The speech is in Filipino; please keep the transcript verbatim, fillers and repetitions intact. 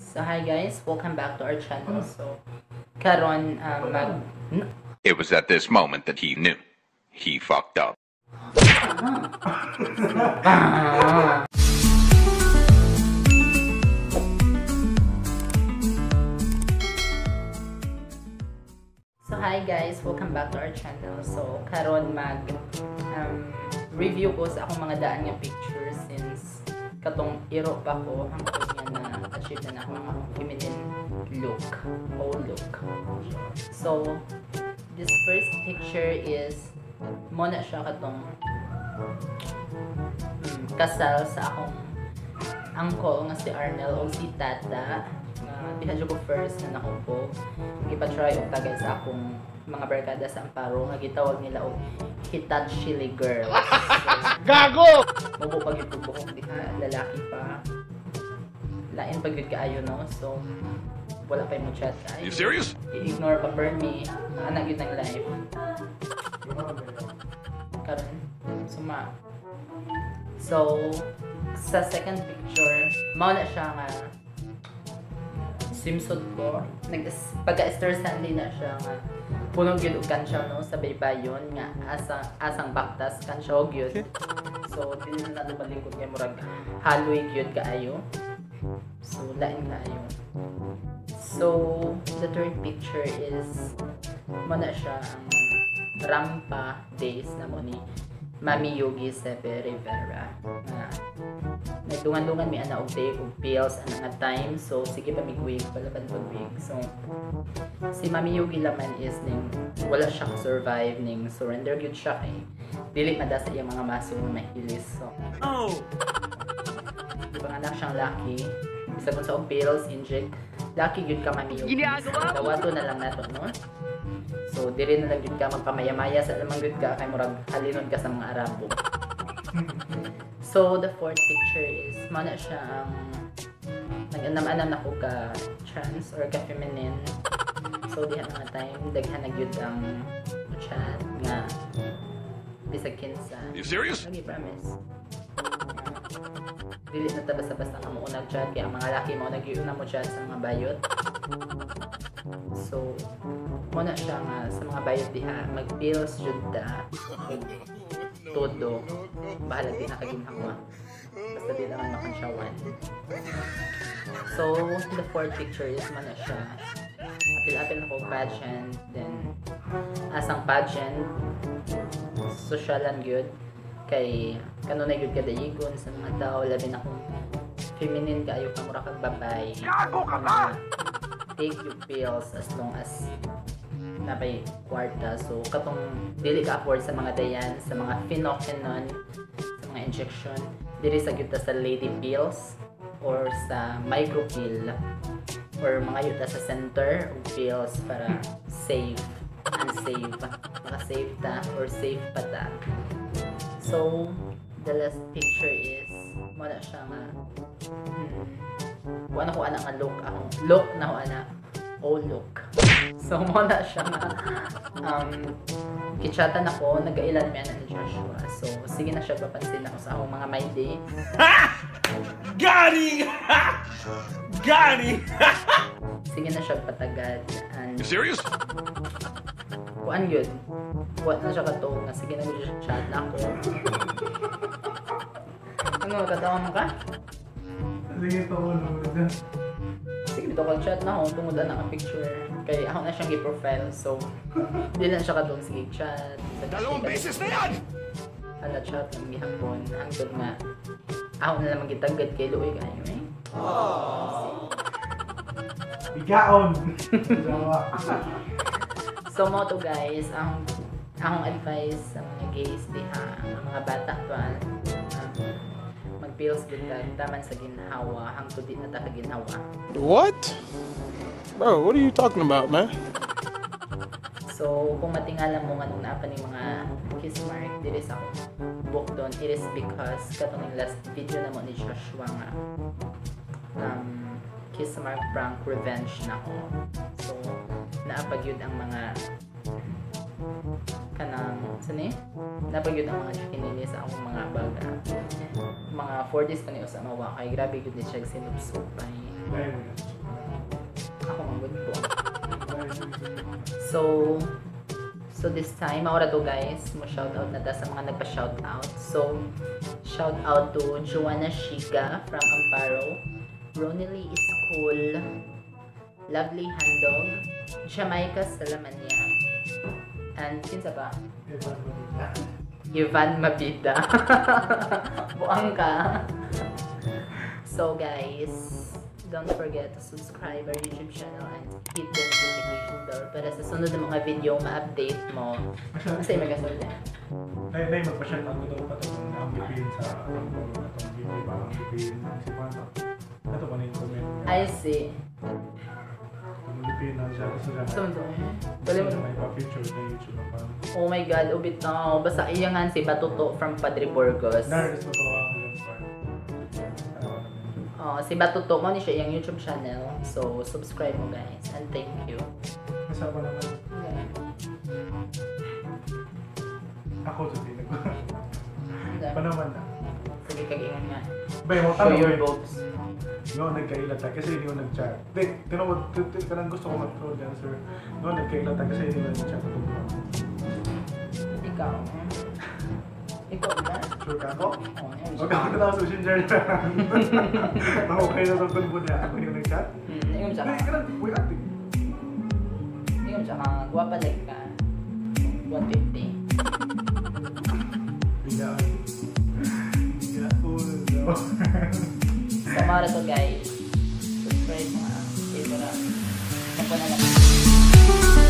So hi guys, welcome back to our channel. So karon um, mag It was at this moment that he knew. He fucked up. ah. So hi guys, welcome back to our channel. So karon mag um, review ko sa akong mga daan nga pictures since katong iro pa ko hangtod nga na achieve na ako ang feminine look o look. So this first picture is mo na siya katong um, kasal sa akong uncle nga si Arnel o si Tata nga bihadyo ko first na nakupog ipa-try og tagay sa akong mga barkada sa Amparo nga gitawag nila og Hitachi girl. So, gago! Mubo pag yung bubukok di ka lalaki pa lain pag yun kaayo no, so wala pa yung chat ay You serious? i-ignore pa per me anak yun ng life karon suma. So sa second picture mao na siya nga swimsuit ko nag pagka-star Sunday na siya nga punong gyud og kansya no sa baybayon nga asang asang baktas kansya og gyud. So dili na nato balingkod kay murag haloy gyud kaayo. So lain kaayo. So the third picture is mo na siya ang rampa days na mo ni Mami Yogi Sepe Rivera. Uh, Nagdungan-dungan mi ana og day og pills ana nga time, so sige pa mig-wig palaban pag wig. So si Mami Yogi laman is ning wala siya survive ning surrender gyud siya kay dili mada sa iyang mga maso nga mahilis. So oh di ba anak siyang lucky bisag sa og pills inject lucky gyud ka Mami Yogi. Dawato na lang nato no. So diri na lang gyud ka magpamaya-maya sa lamang gyud ka kay murag halinon ka sa mga Arabo. So the fourth picture is mo na siya ang nag-anam-anam na ko ka trans or ka feminine. So diha nga time daghan na gyud ang chat nga bisag kinsa. You serious? Lagi promise. Dili na ta basta-basta ka mo unag chat kaya ang mga laki mo nag-iuna mo chat sa mga bayot. So mo na siya nga sa mga bayot diha mag-pills jud ta. Todo bahala din nakaginhawa basta di naman makansyawan. So the fourth picture is man na siya apil-apil ako pageant then asang pageant socialan gyud kay kanunay gyud kada igon sa mga tao labi na kung feminine kaayo ka mura kag babay gago ka ba take your pills as long as napay kwarta. So katong dili ka afford sa mga dayan sa mga phenoxynon sa mga injection dili sa gyud sa lady pills or sa micro pill or mga yuta sa center og pills para safe unsafe maka safe ta or safe pa ta. So the last picture is mo na siya nga hmm, wala ko ana nga look ako look na ko ana oh look. So mo na siya nga um kichatan ako nagailan mi ana ni Joshua. So sige na siya papansin ako sa akong mga my day. Gani! Gani! Sige na siya patagad and You serious? kuan yun kuan na siya katong nga sige na gyud siya chat na ako. Ano katawa mo ka? Sige to mo na. Sige dito kag chat na ako tungod na ang picture kay ako na siyang gi-profile so dili na siya katong sige chat Dalawang beses na yan! ala chat ng gihapon hangtod nga ako na lang magitagad kay Luoy kayo eh. Bigaon. So mo to guys ang akong advice sa mga gays diha ang mga bata pa um, mag-pills din ka taman sa ginhawa hangtod di na ta ka ginhawa. What? Bro, what are you talking about, man? So kung matingala mo nga nung naapa ni mga kiss mark diri sa book doon it is because katong yung last video na mo ni Joshua nga um, kiss mark prank revenge na ko. So naapag yun ang mga kanang sani napagyud ang mga chikinini sa akong mga baga mga four days pa ni usa mawa kay grabe gyud ni siya sinupsupay So, so this time, maura to guys, mo shoutout na ta sa mga nagpa-shoutout. So, shoutout to Joanna Shiga from Amparo, Ronely is cool, Lovely Handog, Jamaica Salamania, and kinsa pa? Ivan Mabida. Buang ka. So guys, don't forget to subscribe our YouTube channel and hit the notification bell para sa sunod na mga video ma-update mo. Kasi magasul na. Nay, nay, magpa-share ako daw pa itong ang bipin sa ang itong video ba ang bipin si Pano. Ito ba na yung comment? I see. Ang bipin na siya gusto siya. So, so, tuloy mo. May pa-picture na YouTube na Pano. Oh my God, ubit na. Basta iyangan si Batuto from Padre Burgos. Naris mo ito ang yung part. Oh, si Batuto mo ni siya yung YouTube channel. So, subscribe mo guys. And thank you. Kasama naman. Okay. Ako sa pinag. Okay. Pa naman na. Sige, kag-ingon nga. Bay, mo Show tanong your eh. boobs. No, nagkailata kasi hindi mo nag-chat. Di, tinawag, kanang gusto ko mag-throw the answer. No, nagkailata kasi hindi mo nag-chat. Ikaw. Ikaw ba? Sure ka ako? Oh, ayun. Huwag ako na sa social journal. Okay na itong tulbo niya. Ako yung nag-chat. Hmm, ikaw siya Hindi, ka. kanang, wait acting. Ikaw siya ka. Guwapa like ka. one fifty. Bigaan. Bigaan. So, mara to guys. Subscribe mo nga. Ito na. Magpa na lang.